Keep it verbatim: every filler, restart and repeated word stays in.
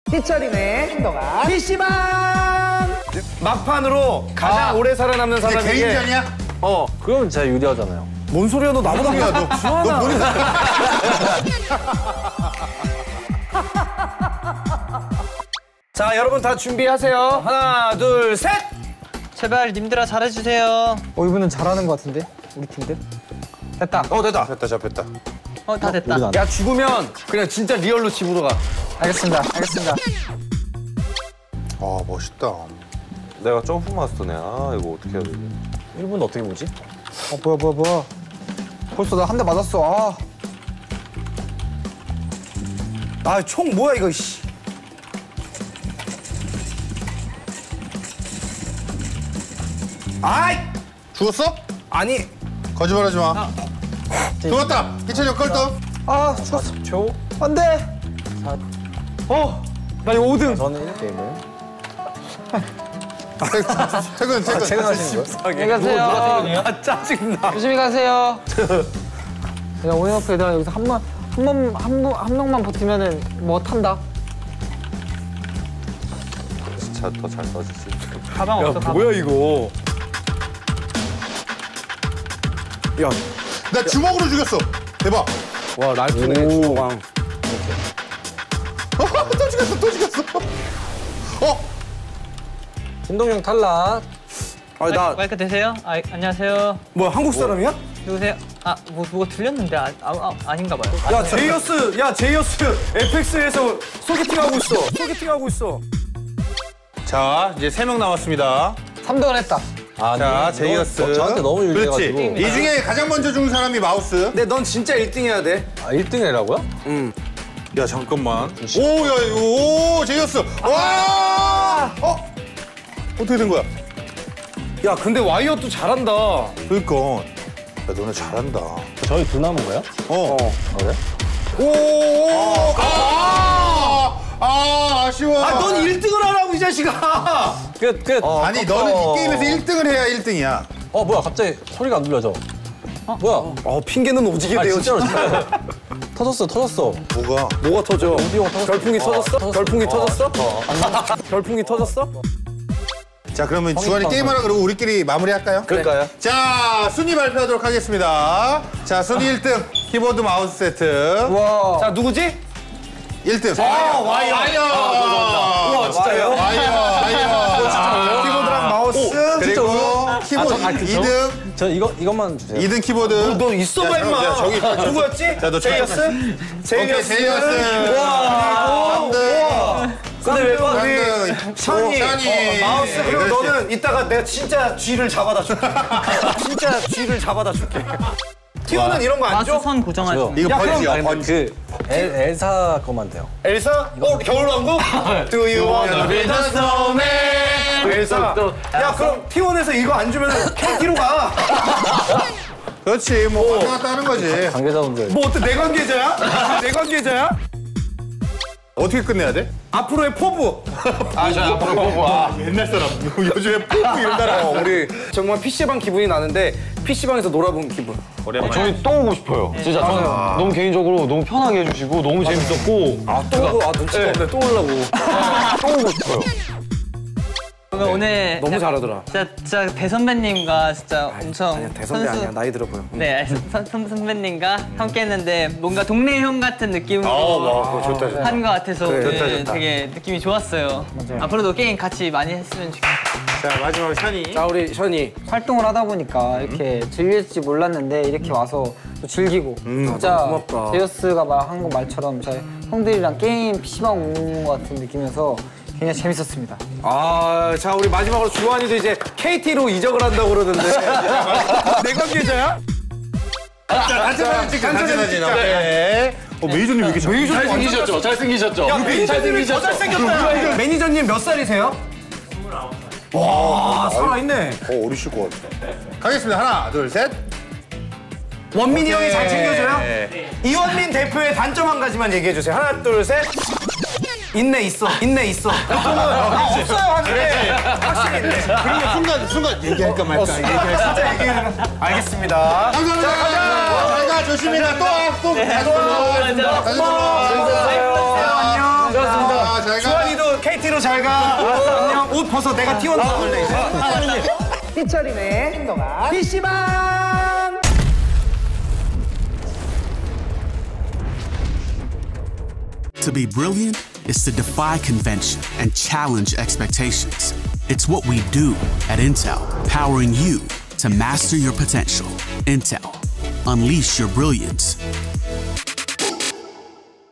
희철이네 신동아 피씨방 막판으로 가장 아, 오래 살아남는 사람에게 개인전이야? 어 그러면 제가 유리하잖아요. 뭔 소리야 너 나보다 야 너 너 머리 자 여러분 다 준비하세요. 하나 둘 셋. 제발 님들아 잘해주세요. 어 이분은 잘하는 것 같은데 우리 팀들. 됐다. 어 됐다. 됐다 잡혔다. 어 다 됐다. 야 죽으면 그냥 진짜 리얼로 집으로 가. 알겠습니다. 알겠습니다. 아 멋있다. 내가 점프 마스터네. 아 이거 어떻게 해야 되지? 일 분 어떻게 보지? 어 뭐야 뭐야 뭐야. 벌써 나 한 대 맞았어. 아. 아 총 뭐야 이거 씨. 아이 죽었어? 아니 거짓말하지 마. 아. 죽었다. 희철이 형 컬터. 아 죽었어. 초. 안 돼. 어. 나 이거 오 등. 저는 일 게임을. 퇴근 퇴근. 퇴근하시는 거예요? 안녕히 가세요. 아 짜증나. 조심히 가세요. 야 오해놓고 얘들아 여기서 한 번 한 번 한 번 한 명만 버티면은 뭐 탄다. 진짜 더 잘 써주지. 가방 없어 가방. 뭐야 이거. 야. 나 주먹으로 죽였어. 대박. 와 라이프네 주먹왕. 어, 또 죽였어 또 죽였어. 어. 신동영 탈락. 아니 나 마이크 되세요? 아 안녕하세요. 뭐야 한국 사람이야? 누구세요? 아뭐 뭐가 들렸는데 아, 아, 아 아닌가 봐요. 야 제이어스 야 제이어스 에펙스에서 소개팅 하고 있어. 소개팅 하고 있어. 자 이제 세 명 남았습니다. 삼 등을 했다. 아, 자 너, 제이어스. 너, 저한테 너무 유리해가지고. 그렇지. 이 중에 가장 먼저 죽은 사람이 마우스. 근데 넌 진짜 일 등 해야 돼. 아 일 등 해라고요? 응. 야 잠깐만. 오야 오 제이어스. 와. 어 어떻게 된 거야? 야 근데 와이어도 잘한다. 그러니까. 야 너네 잘한다. 저희 둘 남은 거야? 어. 어. 그래? 오. 아, 아 아쉬워. 아 넌 일 등을 하라고 이 자식아. 끝 끝. 어, 아니 너는 이 게임에서 일 등을 해야 일 등이야. 어 뭐야 갑자기 소리가 안 들려져. 어? 뭐야? 어 핑계는 오지게 아 돼요. 진짜로 진짜. 터졌어 터졌어. 뭐가? 뭐가 터져? 오디오가 터졌어. 별풍이 어, 터졌어? 터졌어. 별풍이 어, 터졌어? 어, 별풍이 터졌어? 자 그러면 주관이 게임하라 그러고 우리끼리 마무리할까요? 그럴까요? 자 순위 발표하도록 하겠습니다. 자 순위 일 등 키보드 마우스 세트. 와. 자 누구지? 일 등. 아 와이어. 와이어. 우와 진짜요? 와이어. 와이어. 키보드랑 마우스. 그리고 키보드 아, 저- 이 등. 저 이거 이것만 주세요. 이 등 키보드. 너 있어봐 야, 임마. 야, 저기 누구였지? 자, 너 제이어스? 오케이 제이어스. 제이어스. 와. 삼 등. 근데 왜 삼 우리 등. 션이 션이. 어, 마우스 그리고 그렇지. 너는 이따가 내가 진짜 쥐를 잡아다 줄게. 진짜 쥐를 잡아다 줄게. 티오는 이런 거 안 줘? 마스 선 고정하시는. 이거 야, 번지야 아니, 번지. 그 엘, 엘사 거만 돼요. 엘사? 어 겨울왕국? Do you wanna be the snowman? 엘사. 야 그럼 티원에서 이거 안 주면 케이티로 가. 그렇지 뭐 왔다 갔다 하는 거지. 관계자분들. 뭐 어때 내 관계자야? 내 관계자야? 어떻게 끝내야 돼? 앞으로의 포부. 아저 앞으로 보고 와. 옛날 사람 요즘에 뽀뽀 이런다라. 어, 우리 정말 피씨방 기분이 나는데 피씨방에서 놀아본 기분. 오랜만에. 저희 또 오고 싶어요. 진짜 저는 너무 개인적으로 너무 편하게 해주시고 너무 재밌었고 아또 오고 아 눈치가 없네 또 오려고. 또 오고 싶어요. 그러면 오늘 너무 잘하더라. 진짜, 진짜 대선배님과 진짜 엄청 아니야 대선배 아니야 나이 들어 보여. 네 선, 선, 선배님과 함께했는데 뭔가 동네 형 같은 느낌으로 어, 좋다 좋다. 한 것 같아서 그래, 오늘 좋다, 좋다. 되게 느낌이 좋았어요. 앞으로도 게임 같이 많이 했으면 좋겠어요. 자 마지막 샤니. 자 우리 션이. 활동을 하다 보니까 이렇게 즐길지 몰랐는데 이렇게 와서 또 즐기고 진짜 고맙다. 제이어스가 한 거 말처럼 저희 형들이랑 게임 피씨방 오는 것 같은 느낌이어서 굉장히 재밌었습니다. 아, 자 우리 마지막으로 주환이도 이제 케이티로 이적을 한다고 그러는데 내 관계자야? 자 단체 사진 찍자. 단체 사진 찍자. 네. 어 매니저님 왜 이렇게 잘? 매니저님 잘생기셨죠? 잘생기셨죠? 야 매니저님이 더 잘생겼다. 매니저님 몇 살이세요? 스물아홉 살. 와 살아있네. 어 어리실 것 같아. 가겠습니다. 하나 둘 셋. 원민이 형이 잘 챙겨줘요? 네. 이원민 대표의 단점 한 가지만 얘기해 주세요. 하나 둘 셋. 있네 있어 있네 있어. 아, 없어요 하는데 확실히 있네. 그러면 순간 순간 얘기할까 말까. 얘기할 진짜 얘기해. 알겠습니다. 감사합니다. 잘가 조심히 가. 또또 다시 놀러. 다시 놀러. 안녕. 잘가. 아이티로 잘 가. 안녕. 옷 벗어. 내가 티원 나올래 이제. 피처링의 행동아 피시방. To be brilliant is to defy convention and challenge expectations. It's what we do at Intel, powering you to master your potential. Intel, unleash your brilliance.